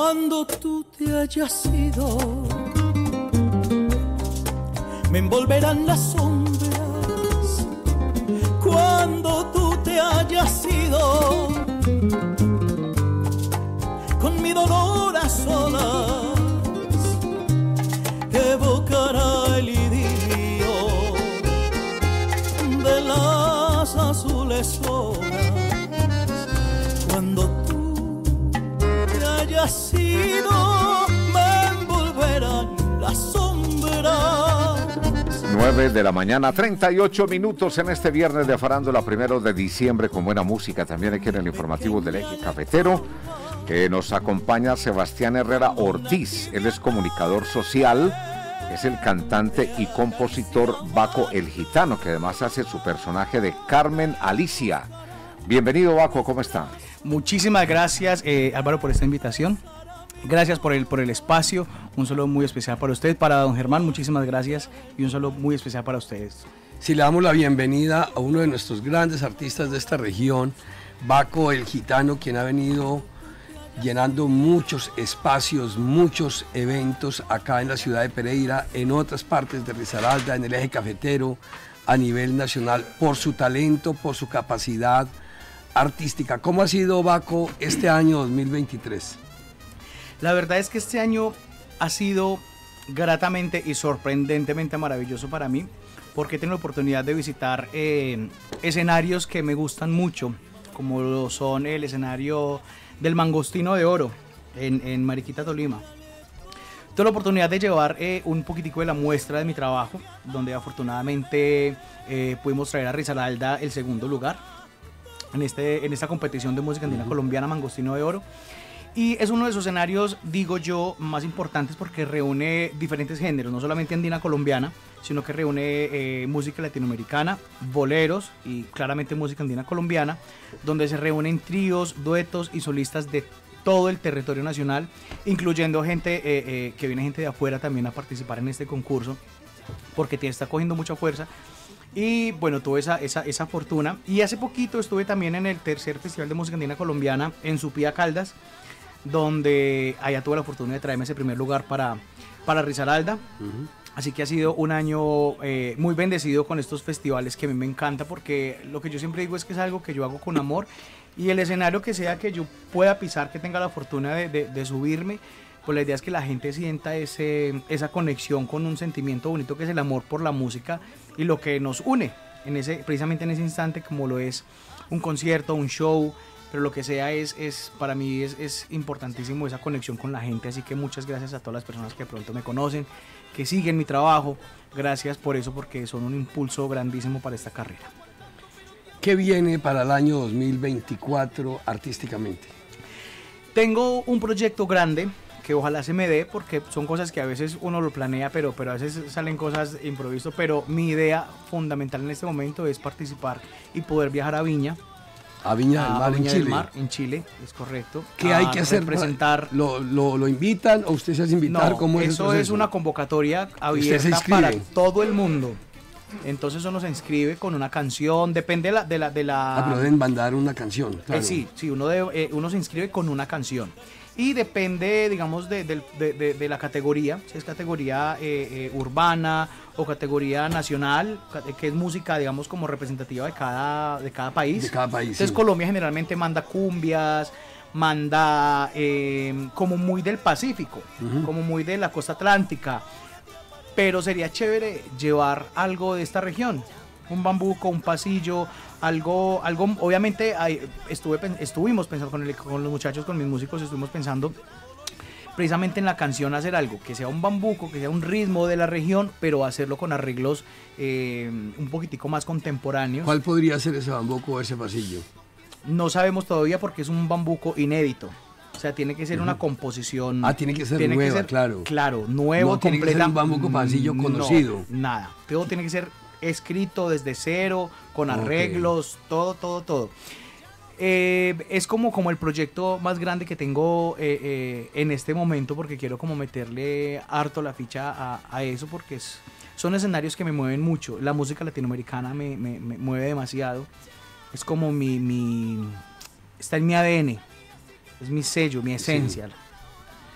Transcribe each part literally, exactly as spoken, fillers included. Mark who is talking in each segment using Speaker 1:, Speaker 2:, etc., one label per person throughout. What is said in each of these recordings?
Speaker 1: Cuando tú te hayas ido, me envolverán las sombras. Cuando tú te hayas ido, con mi dolor a solas, evocará el idilio de las azules horas. Cuando tú te hayas ido, me envolverán las sombras.
Speaker 2: nueve de la mañana, treinta y ocho minutos en este viernes de Farándula, primero de diciembre, con buena música. También aquí en el informativo del Eje Cafetero, que nos acompaña Sebastián Herrera Ortiz. Él es comunicador social, es el cantante y compositor Baco el Gitano, que además hace su personaje de Carmen Alicia. Bienvenido, Baco, ¿cómo está?
Speaker 3: Muchísimas gracias, eh, Álvaro, por esta invitación. Gracias por el, por el espacio. Un saludo muy especial para usted, para don Germán, muchísimas gracias, y un saludo muy especial para ustedes.
Speaker 4: Sí, le damos la bienvenida a uno de nuestros grandes artistas de esta región, Baco el Gitano, quien ha venido llenando muchos espacios, muchos eventos acá en la ciudad de Pereira, en otras partes de Risaralda, en el Eje Cafetero, a nivel nacional, por su talento, por su capacidad artística. ¿Cómo ha sido, Baco, este año dos mil veintitrés?
Speaker 3: La verdad es que este año ha sido gratamente y sorprendentemente maravilloso para mí, porque tengo la oportunidad de visitar eh, escenarios que me gustan mucho, como lo son el escenario del Mangostino de Oro en, en Mariquita, Tolima. Tuve la oportunidad de llevar eh, un poquitico de la muestra de mi trabajo, donde afortunadamente eh, pudimos traer a Risaralda el segundo lugar en, este, en esta competición de música andina uh-huh. colombiana Mangostino de Oro. Y es uno de esos escenarios, digo yo, más importantes porque reúne diferentes géneros, no solamente andina colombiana, sino que reúne eh, música latinoamericana, boleros y claramente música andina colombiana, donde se reúnen tríos, duetos y solistas de todo el territorio nacional, incluyendo gente eh, eh, que viene gente de afuera también a participar en este concurso, porque te está cogiendo mucha fuerza. Y bueno, tuve esa, esa, esa fortuna. Y hace poquito estuve también en el tercer Festival de Música Andina Colombiana en Supía, Caldas, donde allá tuve la fortuna de traerme ese primer lugar para, para Risaralda. Uh-huh. Así que ha sido un año eh, muy bendecido con estos festivales que a mí me encanta, porque lo que yo siempre digo es que es algo que yo hago con amor, y el escenario que sea que yo pueda pisar, que tenga la fortuna de, de, de subirme, pues la idea es que la gente sienta ese, esa conexión con un sentimiento bonito que es el amor por la música y lo que nos une en ese, precisamente en ese instante, como lo es un concierto, un show, pero lo que sea es, es para mí es, es importantísimo esa conexión con la gente. Así que muchas gracias a todas las personas que de pronto me conocen, que siguen mi trabajo. Gracias por eso, porque son un impulso grandísimo para esta carrera.
Speaker 4: ¿Qué viene para el año dos mil veinticuatro artísticamente?
Speaker 3: Tengo un proyecto grande que ojalá se me dé, porque son cosas que a veces uno lo planea, pero, pero a veces salen cosas improviso. Pero mi idea fundamental en este momento es participar y poder viajar a Viña.
Speaker 4: A Viña del Mar,
Speaker 3: Viña
Speaker 4: en Chile.
Speaker 3: Del Mar, en Chile, es correcto.
Speaker 4: ¿Qué hay que hacer?
Speaker 3: Presentar.
Speaker 4: ¿Lo, lo, ¿Lo invitan o usted se hace invitar?
Speaker 3: No,
Speaker 4: ¿Cómo es
Speaker 3: eso es una convocatoria abierta para todo el mundo. Entonces uno se inscribe con una canción, depende de la... De la, de la
Speaker 4: ah, pero deben mandar una canción, claro.
Speaker 3: Eh, sí, sí, uno, de, eh, uno se inscribe con una canción. Y depende, digamos, de, de, de, de la categoría, si es categoría eh, eh, urbana o categoría nacional, que es música, digamos, como representativa de cada, de cada país.
Speaker 4: De cada país,
Speaker 3: Entonces
Speaker 4: sí.
Speaker 3: Colombia generalmente manda cumbias, manda eh, como muy del Pacífico, uh-huh. como muy de la costa atlántica. Pero sería chévere llevar algo de esta región, un bambuco, un pasillo, algo, algo obviamente hay, estuve, estuvimos pensando con, el, con los muchachos, con mis músicos, estuvimos pensando precisamente en la canción hacer algo, que sea un bambuco, que sea un ritmo de la región, pero hacerlo con arreglos eh, un poquitico más contemporáneos.
Speaker 4: ¿Cuál podría ser ese bambuco o ese pasillo?
Speaker 3: No sabemos todavía porque es un bambuco inédito. O sea, tiene que ser uh-huh. una composición...
Speaker 4: Ah, tiene que ser
Speaker 3: tiene
Speaker 4: nueva,
Speaker 3: que ser,
Speaker 4: claro.
Speaker 3: Claro, nuevo,
Speaker 4: no tiene que ser un bambuco pasillo conocido.
Speaker 3: No, nada. Todo tiene que ser escrito desde cero, con arreglos, okay. todo, todo, todo. Eh, es como, como el proyecto más grande que tengo eh, eh, en este momento, porque quiero como meterle harto la ficha a, a eso, porque es, son escenarios que me mueven mucho. La música latinoamericana me, me, me mueve demasiado. Es como mi, mi... está en mi A D N. Es mi sello, mi esencia. Sí.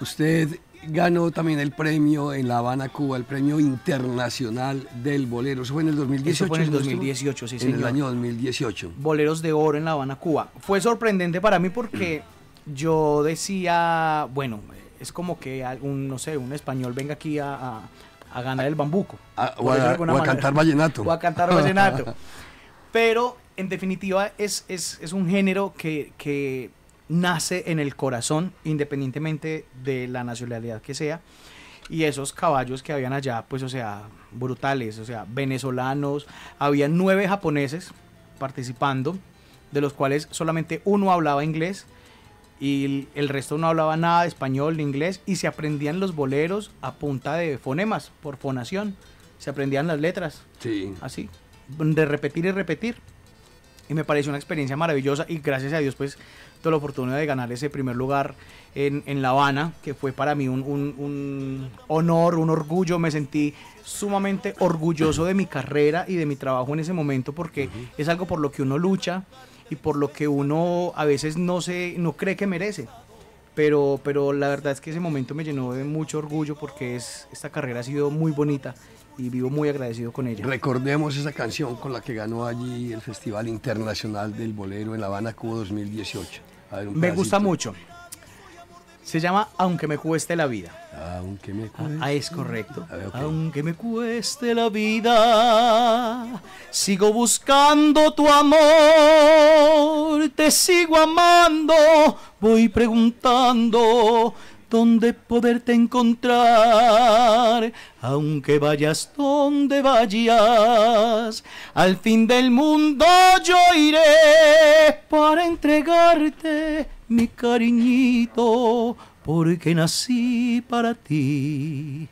Speaker 4: Usted ganó también el premio en La Habana, Cuba, el premio internacional del bolero. ¿Eso fue en el dos mil dieciocho?
Speaker 3: Eso fue en el dos mil dieciocho, sí,
Speaker 4: en
Speaker 3: señor.
Speaker 4: En el año dos mil dieciocho.
Speaker 3: Boleros de oro en La Habana, Cuba. Fue sorprendente para mí porque yo decía, bueno, es como que algún, no sé, un español venga aquí a, a, a ganar el bambuco.
Speaker 4: A, o, a, o a cantar vallenato.
Speaker 3: O a cantar vallenato. Pero, en definitiva, es, es, es un género que... que nace en el corazón, independientemente de la nacionalidad que sea, y esos caballos que habían allá, pues, o sea, brutales, o sea, venezolanos, había nueve japoneses participando, de los cuales solamente uno hablaba inglés, y el, el resto no hablaba nada de español ni inglés, y se aprendían los boleros a punta de fonemas, por fonación, se aprendían las letras,
Speaker 4: sí.
Speaker 3: así, de repetir y repetir, y me pareció una experiencia maravillosa, y gracias a Dios, pues, tuve la oportunidad de ganar ese primer lugar en, en La Habana, que fue para mí un, un, un honor, un orgullo. Me sentí sumamente orgulloso de mi carrera y de mi trabajo en ese momento, porque uh-huh. es algo por lo que uno lucha y por lo que uno a veces no se, no cree que merece. Pero, pero la verdad es que ese momento me llenó de mucho orgullo, porque es, esta carrera ha sido muy bonita y vivo muy agradecido con ella.
Speaker 4: Recordemos esa canción con la que ganó allí el Festival Internacional del Bolero en La Habana, Cuba dos mil dieciocho. A ver, un
Speaker 3: me
Speaker 4: pedacito.
Speaker 3: Gusta mucho. Se llama Aunque me cueste la vida.
Speaker 4: Aunque me cueste.
Speaker 3: Ah, es correcto.
Speaker 4: Ver, okay.
Speaker 1: Aunque me cueste la vida, sigo buscando tu amor, te sigo amando, voy preguntando dónde poderte encontrar. Aunque vayas donde vayas, al fin del mundo yo iré para entregarte mi cariñito, porque nací para ti.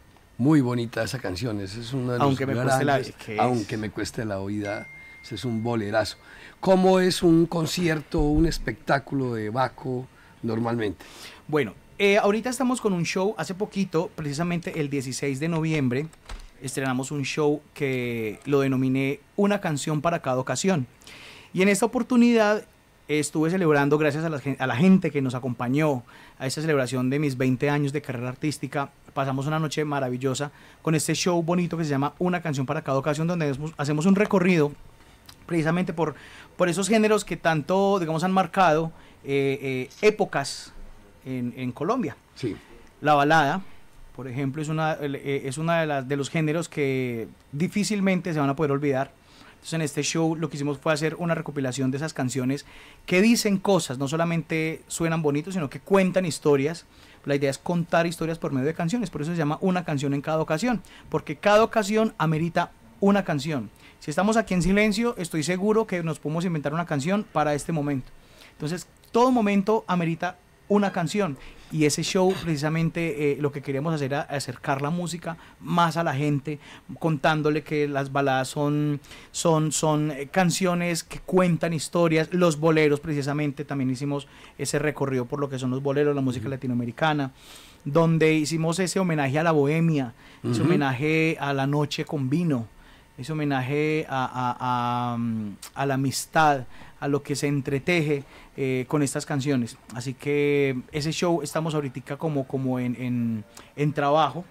Speaker 4: Muy bonita esa canción, esa es una de
Speaker 3: aunque
Speaker 4: los
Speaker 3: me
Speaker 4: grandes,
Speaker 3: cueste la,
Speaker 4: aunque me cueste la oída, ese es un bolerazo. ¿Cómo es un concierto, un espectáculo de Baco normalmente?
Speaker 3: Bueno, eh, ahorita estamos con un show, hace poquito, precisamente el dieciséis de noviembre, estrenamos un show que lo denominé Una canción para cada ocasión. Y en esta oportunidad estuve celebrando, gracias a la, a la gente que nos acompañó a esta celebración de mis veinte años de carrera artística, pasamos una noche maravillosa con este show bonito que se llama Una canción para cada ocasión, donde hacemos un recorrido precisamente por, por esos géneros que tanto, digamos, han marcado eh, eh, épocas en, en Colombia.
Speaker 4: Sí.
Speaker 3: La balada, por ejemplo, es una, eh, es una de, las, de los géneros que difícilmente se van a poder olvidar. Entonces, en este show lo que hicimos fue hacer una recopilación de esas canciones que dicen cosas, no solamente suenan bonitos, sino que cuentan historias. La idea es contar historias por medio de canciones, por eso se llama Una canción en cada ocasión, porque cada ocasión amerita una canción. Si estamos aquí en silencio, estoy seguro que nos podemos inventar una canción para este momento. Entonces, todo momento amerita una canción, y ese show precisamente eh, lo que queremos hacer es acercar la música más a la gente, contándole que las baladas son, son, son canciones que cuentan historias. Los boleros, precisamente, también hicimos ese recorrido por lo que son los boleros, la música uh-huh. latinoamericana, donde hicimos ese homenaje a la bohemia, uh-huh. ese homenaje a la noche con vino, ese homenaje a, a, a, a la amistad, a lo que se entreteje eh, con estas canciones. Así que ese show estamos ahorita como, como en, en, en trabajo,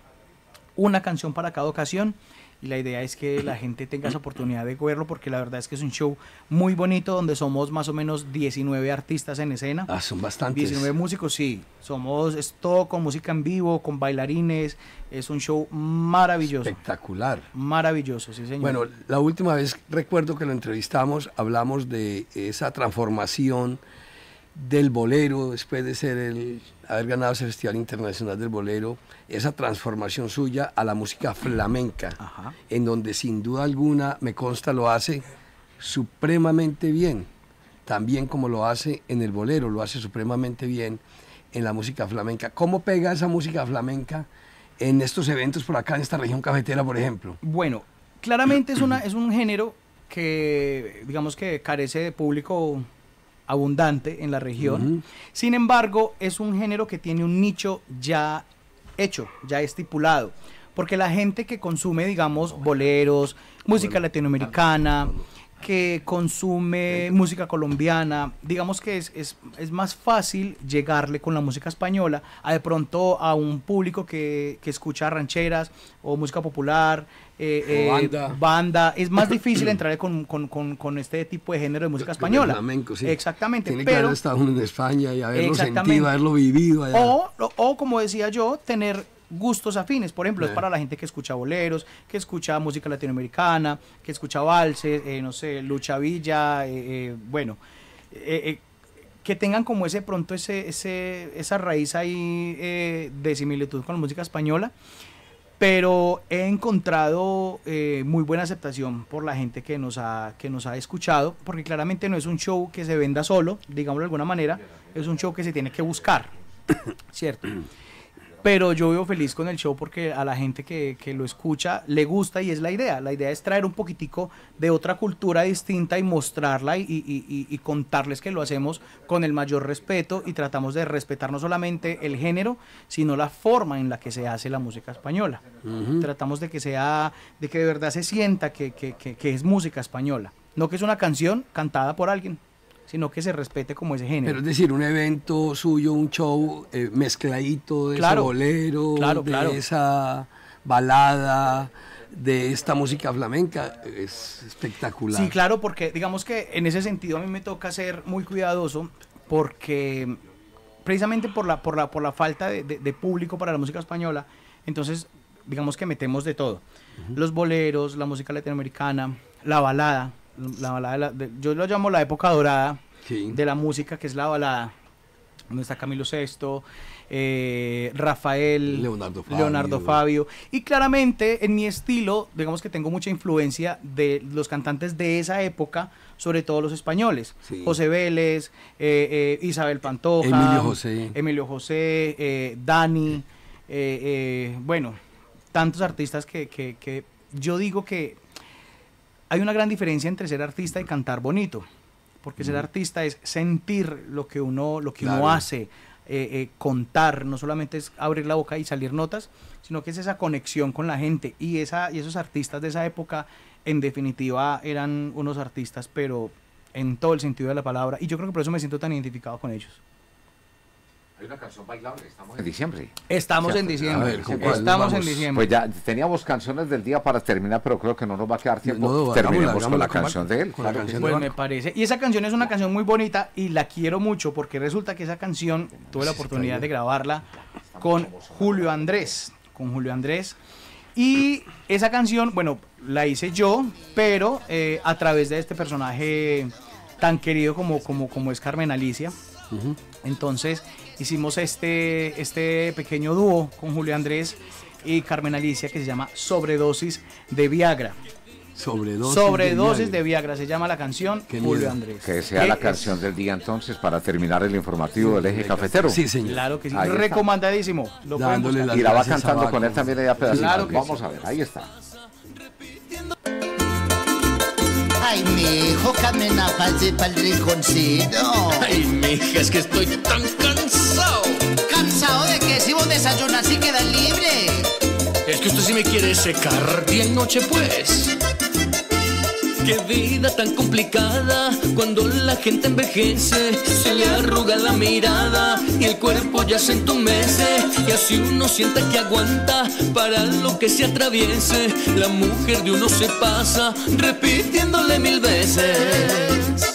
Speaker 3: una canción para cada ocasión, y la idea es que la gente tenga esa oportunidad de verlo, porque la verdad es que es un show muy bonito, donde somos más o menos diecinueve artistas en escena.
Speaker 4: Ah, son bastantes.
Speaker 3: diecinueve músicos, sí. Somos, es todo con música en vivo, con bailarines. Es un show maravilloso.
Speaker 4: Espectacular.
Speaker 3: Maravilloso, sí, señor.
Speaker 4: Bueno, la última vez recuerdo que lo entrevistamos, hablamos de esa transformación del bolero, después de ser el, haber ganado ese Festival Internacional del Bolero, esa transformación suya a la música flamenca,
Speaker 3: Ajá.
Speaker 4: en donde sin duda alguna, me consta, lo hace supremamente bien, también como lo hace en el bolero, lo hace supremamente bien en la música flamenca. ¿Cómo pega esa música flamenca en estos eventos por acá en esta región cafetera, por ejemplo?
Speaker 3: Bueno, claramente es, una, es un género que, digamos que carece de público abundante en la región. Uh-huh. Sin embargo, es un género que tiene un nicho ya hecho, ya estipulado, porque la gente que consume, digamos, boleros, música latinoamericana, que consume música colombiana, digamos que es, es, es más fácil llegarle con la música española a de pronto a un público que, que escucha rancheras o música popular, eh, eh,
Speaker 4: banda.
Speaker 3: banda. Es más difícil entrar con, con, con, con este tipo de género de música española.
Speaker 4: Flamenco, sí.
Speaker 3: Exactamente.
Speaker 4: Tiene
Speaker 3: pero,
Speaker 4: que haber estado uno en España y haberlo sentido, haberlo vivido allá.
Speaker 3: O, o, como decía yo, tener gustos afines. Por ejemplo, eh. es para la gente que escucha boleros, que escucha música latinoamericana, que escucha valses, eh, no sé, Lucha Villa, eh, eh, bueno, eh, eh, que tengan como ese pronto ese, ese esa raíz ahí eh, de similitud con la música española. Pero he encontrado eh, muy buena aceptación por la gente que nos ha que nos ha escuchado, porque claramente no es un show que se venda solo, digámoslo de alguna manera, es un show que se tiene que buscar, ¿cierto? Pero yo vivo feliz con el show porque a la gente que, que lo escucha le gusta y es la idea. La idea es traer un poquitico de otra cultura distinta y mostrarla y, y, y, y contarles que lo hacemos con el mayor respeto y tratamos de respetar no solamente el género, sino la forma en la que se hace la música española. Uh-huh. Tratamos de que sea, de que de verdad se sienta que, que, que, que es música española. No que es una canción cantada por alguien, sino que se respete como ese género.
Speaker 4: Pero es decir, un evento suyo, un show eh, mezcladito de
Speaker 3: claro,
Speaker 4: ese bolero,
Speaker 3: claro,
Speaker 4: de
Speaker 3: claro.
Speaker 4: esa balada, de esta música flamenca, es espectacular.
Speaker 3: Sí, claro, porque digamos que en ese sentido a mí me toca ser muy cuidadoso porque precisamente por la, por la, por la falta de, de, de público para la música española, entonces digamos que metemos de todo. Uh-huh. Los boleros, la música latinoamericana, la balada, la balada de la, de, yo lo llamo la época dorada sí. de la música, que es la balada, donde está Camilo Sesto, eh, Rafael,
Speaker 4: Leonardo Fabio.
Speaker 3: Leonardo Fabio, y claramente en mi estilo, digamos que tengo mucha influencia de los cantantes de esa época, sobre todo los españoles, sí. José Vélez, eh, eh, Isabel Pantoja,
Speaker 4: Emilio José,
Speaker 3: Emilio José, eh, Dani, eh, eh, bueno, tantos artistas que, que, que yo digo que hay una gran diferencia entre ser artista y cantar bonito, porque mm. ser artista es sentir lo que uno, lo que claro. uno hace, eh, eh, contar, no solamente es abrir la boca y salir notas, sino que es esa conexión con la gente, y, esa, y esos artistas de esa época, en definitiva, eran unos artistas, pero en todo el sentido de la palabra, y yo creo que por eso me siento tan identificado con ellos.
Speaker 2: Hay una canción bailable, estamos en diciembre.
Speaker 3: Estamos en diciembre,
Speaker 2: ver,
Speaker 3: estamos vamos? en diciembre.
Speaker 2: Pues ya teníamos canciones del día para terminar, pero creo que no nos va a quedar tiempo. No, no, Terminemos con la canción de él.
Speaker 3: Claro, pues me parece. Y esa canción es una canción muy bonita y la quiero mucho porque resulta que esa canción tuve la oportunidad de grabarla con Julio Andrés, con Julio Andrés. Y esa canción, bueno, la hice yo, pero eh, a través de este personaje tan querido como, como, como es Carmen Alicia. Uh-huh. Entonces hicimos este, este pequeño dúo con Julio Andrés y Carmen Alicia que se llama Sobredosis de Viagra.
Speaker 4: Sobredosis,
Speaker 3: Sobredosis de, de Viagra se llama la canción. Qué Julio miedo. Andrés.
Speaker 2: Que sea la canción es? del día entonces para terminar el informativo del Eje Cafetero.
Speaker 3: Sí, señor. Claro que sí. Ahí Recomendadísimo.
Speaker 2: Lo y la va cantando con él también ella pedacito. Claro Vamos sí. a ver, ahí está.
Speaker 5: Ay, mijo, camina pa'l pa'l rinconcito.
Speaker 6: Ay, mija, es que estoy tan cansado.
Speaker 5: ¿Cansado de qué? Si vos desayunas y quedas libre.
Speaker 6: Es que usted sí me quiere secar día y noche, pues. Qué vida tan complicada cuando la gente envejece, se le arruga la mirada y el cuerpo ya se entumece, y así uno siente que aguanta para lo que se atraviese. La mujer de uno se pasa repitiéndole mil veces.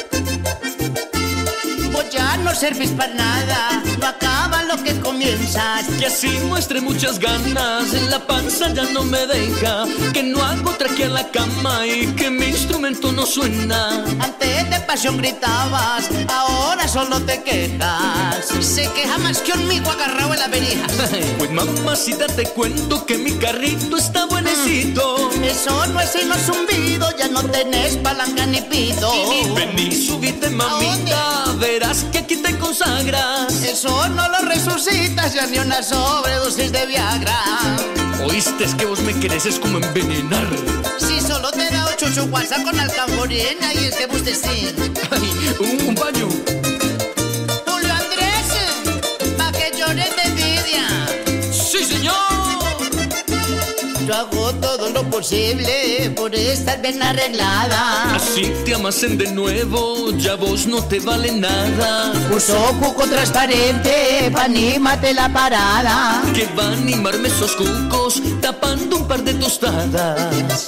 Speaker 5: Vos ya no servís para nada, no acaba lo que comienzas.
Speaker 6: Que así muestre muchas ganas, en la panza ya no me deja, que no hago traque a la cama y que mi instrumento no suena.
Speaker 5: Antes de pasión gritabas, ahora solo te quejas. Se queja más que hormigo agarrado en la verija.
Speaker 6: Pues mamacita te cuento que mi carrito está buenecito.
Speaker 5: Eso no es sino zumbido, ya no tenés palanca ni pito.
Speaker 6: Vení, subite mamita, verás que aquí te consagras.
Speaker 5: Eso no lo resucitas, ya ni una sobredosis de Viagra.
Speaker 6: Oíste, es que vos me querés es como envenenar.
Speaker 5: Si solo te da ocho chuchuaza con alcanforina y es que vos te sí.
Speaker 6: Ay, un, un baño.
Speaker 5: Julio Andrés, pa' que llores de envidia.
Speaker 6: Sí, señor.
Speaker 5: Yo hago todo lo posible posible por estar bien arreglada.
Speaker 6: Así te amasen de nuevo, ya vos no te vale nada.
Speaker 5: Puso cuco transparente pa' anímate la parada.
Speaker 6: Que va a animarme esos cucos tapando un par de tostadas.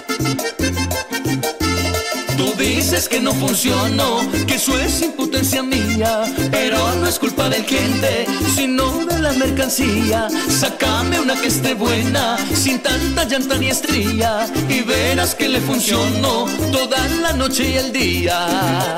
Speaker 6: Tú dices que no funcionó, que eso es impotencia mía, pero no es culpa del cliente, sino de la mercancía. Sácame una que esté buena, sin tanta llanta ni estría, y verás que le funcionó toda la noche y el día.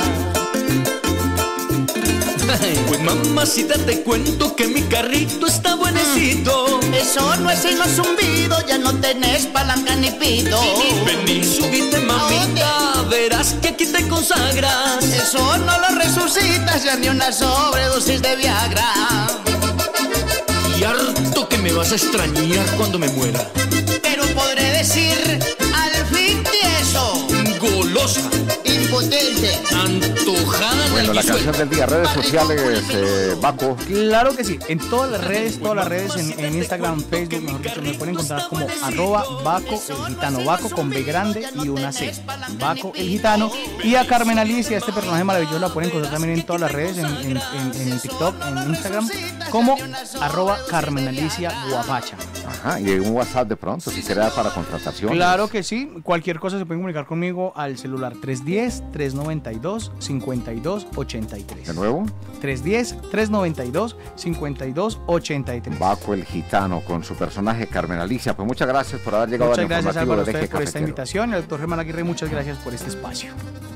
Speaker 6: Pues mamacita te cuento que mi carrito está buenecito.
Speaker 5: Eso no es sino zumbido, ya no tenés palanca ni pito.
Speaker 6: Vení, subite mamita, verás que aquí te consagras.
Speaker 5: Eso no lo resucitas, ya ni una sobredosis de Viagra.
Speaker 6: Y harto que me vas a extrañar cuando me muera.
Speaker 5: Pero podré decir al fin tieso,
Speaker 6: golosa,
Speaker 5: impotente,
Speaker 6: antojada.
Speaker 2: Bueno, la canción del día, redes sociales, eh, Baco.
Speaker 3: Claro que sí, en todas las redes, todas las redes, en, en Instagram, Facebook, mejor dicho, me pueden encontrar como arroba Baco el Gitano, Baco con B grande y una C, Baco el Gitano. Y a Carmen Alicia, este personaje maravilloso, la pueden encontrar también en todas las redes, en, en, en, en TikTok, en Instagram, como arroba Carmen Alicia Guapacha.
Speaker 2: Ajá, y un WhatsApp de pronto, si será para contratación.
Speaker 3: Claro que sí, cualquier cosa se pueden comunicar conmigo al celular tres uno cero, tres nueve dos, cinco dos ocho tres.
Speaker 2: ¿De nuevo?
Speaker 3: tres uno cero, tres nueve dos, cinco dos ocho tres.
Speaker 2: Baco el Gitano con su personaje Carmen Alicia. Pues muchas gracias por haber llegado
Speaker 3: muchas
Speaker 2: al
Speaker 3: gracias,
Speaker 2: informativo
Speaker 3: Álvaro,
Speaker 2: del
Speaker 3: a
Speaker 2: Eje
Speaker 3: ustedes por esta
Speaker 2: Cafetero.
Speaker 3: invitación. Y al doctor Germán Aguirre, muchas gracias por este espacio.